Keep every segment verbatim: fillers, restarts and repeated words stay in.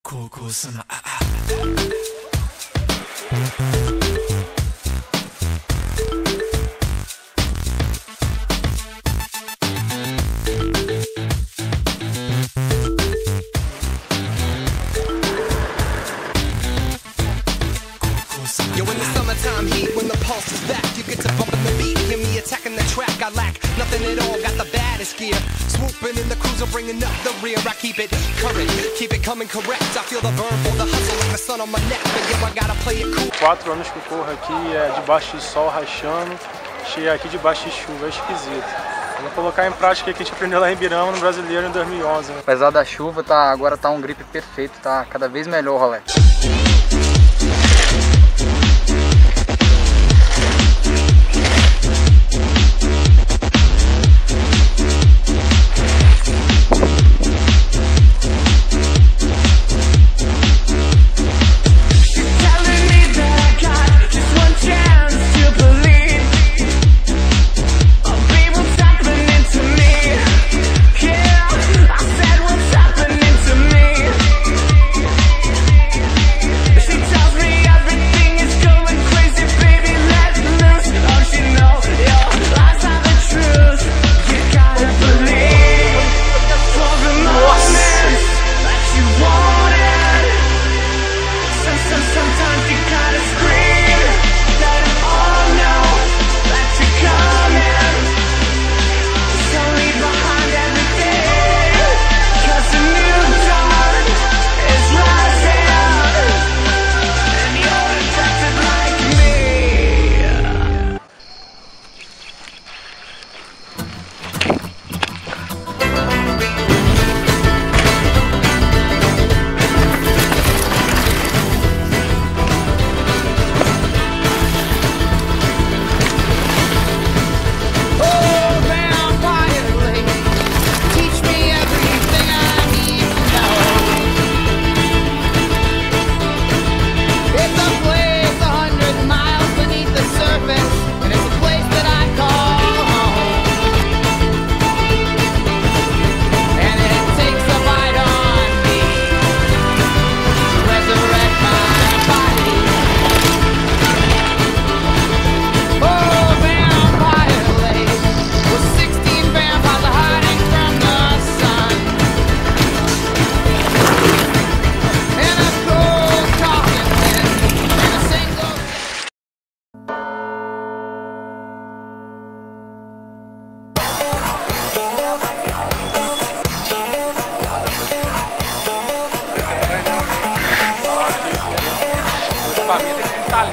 Yo, in the summertime heat, when the pulse is back, you get to bumping the beat, hear me attacking the track. I lack nothing at all, got the baddest gear. Swooping in the cruiser, bringing up the rear. I keep it current, keep it coming correct. I feel the burn for the hustle like the sun on my neck. But yo, I gotta play it cool. Quatro anos que eu corro aqui, é debaixo de sol rachando, cheguei aqui debaixo de chuva, é esquisito. Vou colocar em prática o que a gente aprendeu lá em Ibirama, no Brasileiro, em dois mil e onze. Né? Apesar da chuva, tá, agora tá um grip perfeito, tá cada vez melhor o rolê. Família tem que estar ali.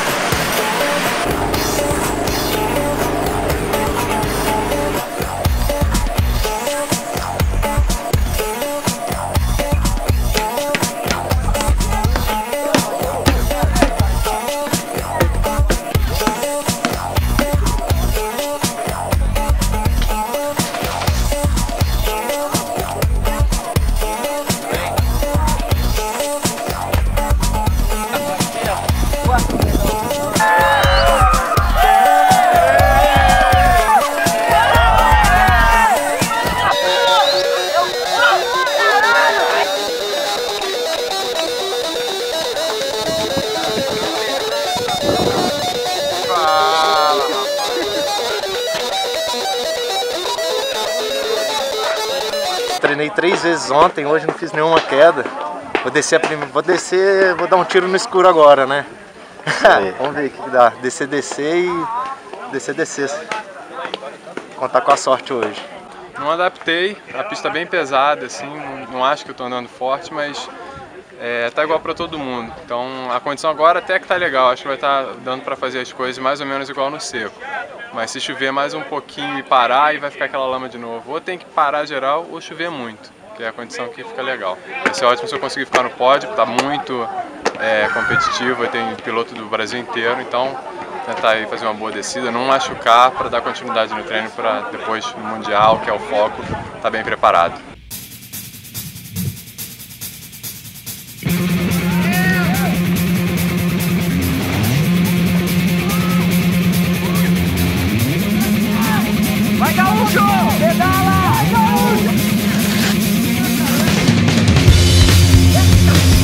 Treinei três vezes ontem, hoje não fiz nenhuma queda. Vou descer, a prim... vou descer, vou dar um tiro no escuro agora, né? Vamos ver o que dá. Descer, descer e descer, descer. Contar com a sorte hoje. Não adaptei, a pista é bem pesada, assim, não, não acho que eu tô andando forte, mas é, tá igual para todo mundo. Então a condição agora até que tá legal, acho que vai estar tá dando para fazer as coisas mais ou menos igual no seco. Mas se chover mais um pouquinho e parar, aí vai ficar aquela lama de novo. Ou tem que parar geral ou chover muito, que é a condição que fica legal. Vai ser ótimo se eu conseguir ficar no pódio, tá muito é, competitivo, tem piloto do Brasil inteiro, então tentar aí fazer uma boa descida, não machucar para dar continuidade no treino para depois no Mundial, que é o foco, tá bem preparado. Vai Gaúcho! Pedala! Vai Gaúcho!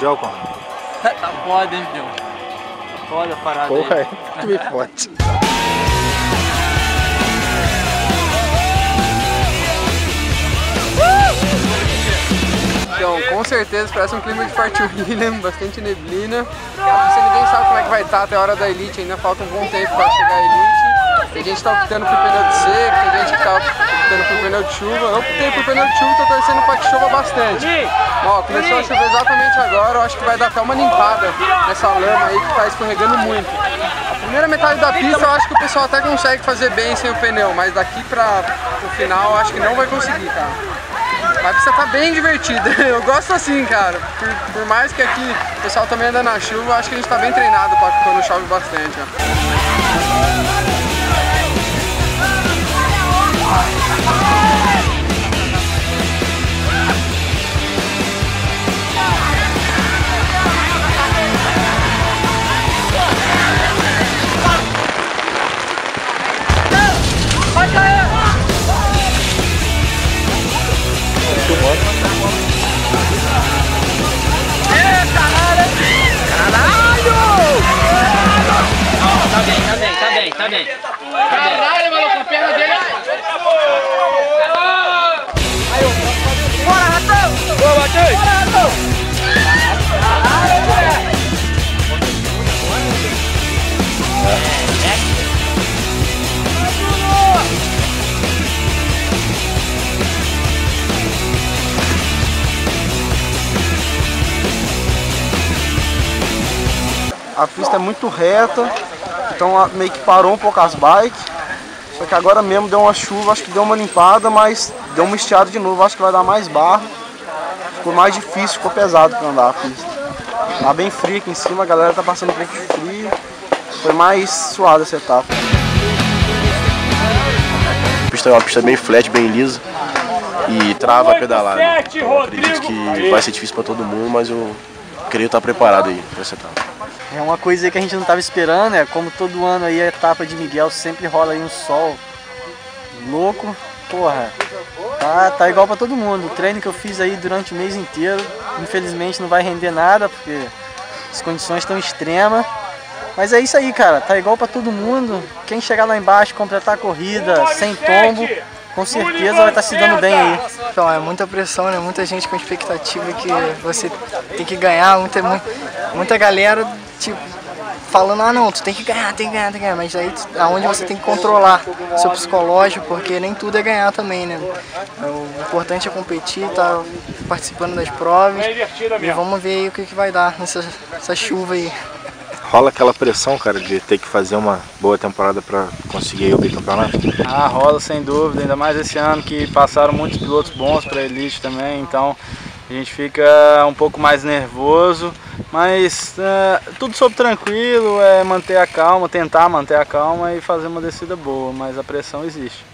Mundial, como? Tá foda, hein, filho? Tá foda a parada. Porra, aí. tu me fode. Então, com certeza parece um clima de Fort William, bastante neblina. Você ninguém sabe como é que vai estar até a hora da Elite, ainda falta um bom tempo para chegar a Elite. Tem gente que tá optando por pneu de seco, tem gente que tá optando por pneu de chuva. Eu optei por pneu de chuva e tô torcendo para que chova bastante. Ó, começou a chover exatamente agora, eu acho que vai dar até uma limpada nessa lama aí que tá escorregando muito. A primeira metade da pista eu acho que o pessoal até consegue fazer bem sem o pneu, mas daqui para o final eu acho que não vai conseguir, cara. Mas a pista tá bem divertida, eu gosto assim, cara. Por, por mais que aqui o pessoal também anda na chuva, eu acho que a gente tá bem treinado pra quando chove bastante, ó. Tá bem, tá bem, tá bem, tá bem. Caralho, maluco, a perna dele. Bora, Ratão! Boa, Matheus! Bora, Ratão! Caralho, moleque! A pista é muito reta, então meio que parou um pouco as bikes. Só que agora mesmo deu uma chuva, acho que deu uma limpada, mas deu uma estiada de novo, acho que vai dar mais barro. Ficou mais difícil, ficou pesado para andar a pista. Tá bem frio aqui em cima, a galera tá passando um pouco de frio. Foi mais suada essa etapa. A pista é uma pista bem flat, bem lisa e trava a pedalada. Eu acredito que vai ser difícil para todo mundo, mas eu creio estar preparado aí para essa etapa. É uma coisa que a gente não estava esperando, é como todo ano aí a etapa de Miguel sempre rola aí um sol louco, porra, tá, tá igual para todo mundo. O treino que eu fiz aí durante o mês inteiro, infelizmente não vai render nada, porque as condições estão extremas. Mas é isso aí, cara, tá igual para todo mundo. Quem chegar lá embaixo, completar a corrida sem tombo, com certeza vai estar se dando bem aí. Então, é muita pressão, né? Muita gente com expectativa que você tem que ganhar, muita, muita galera tipo, falando, ah não, tu tem que ganhar, tem que ganhar, tem que ganhar, mas aí aonde você tem que controlar seu psicológico, porque nem tudo é ganhar também, né? O importante é competir, tá participando das provas e vamos ver aí o que, que vai dar nessa essa chuva aí. Rola aquela pressão, cara, de ter que fazer uma boa temporada para conseguir o bicampeonato? Ah, rola sem dúvida, ainda mais esse ano que passaram muitos pilotos bons para a Elite também, então a gente fica um pouco mais nervoso, mas é, tudo sob tranquilo, é manter a calma, tentar manter a calma e fazer uma descida boa, mas a pressão existe.